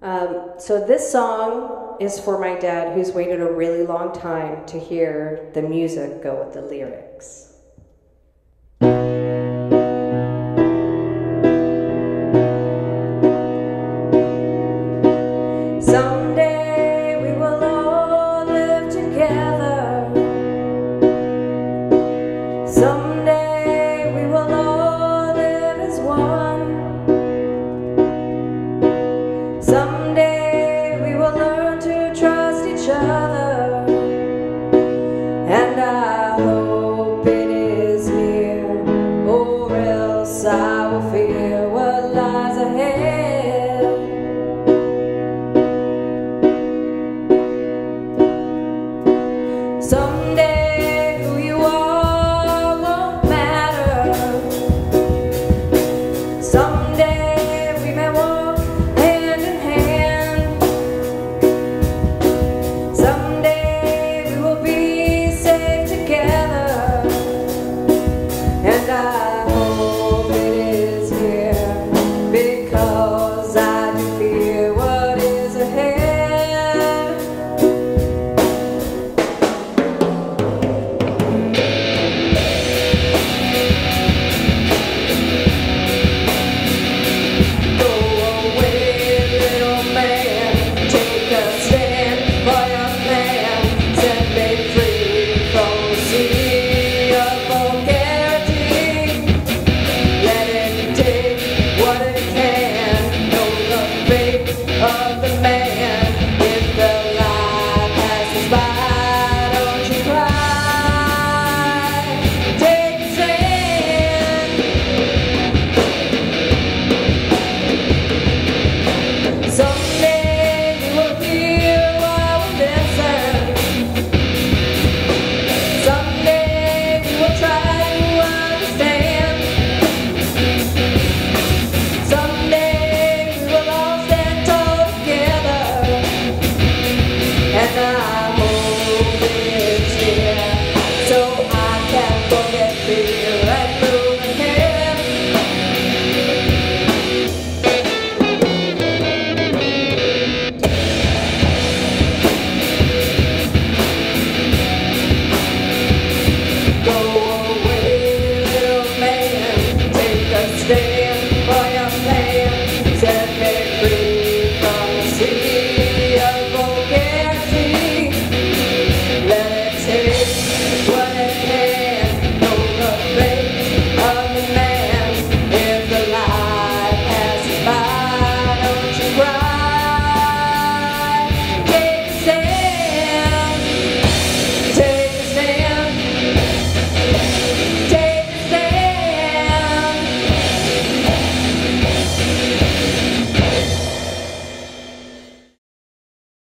So this song is for my dad, who's waited a really long time to hear the music go with the lyrics. Someday we will all live together. Someday we will all live as one. Someday we will learn to trust each other, and I hope it is here, or else I will fear what lies ahead. Someday who you are won't matter. Someday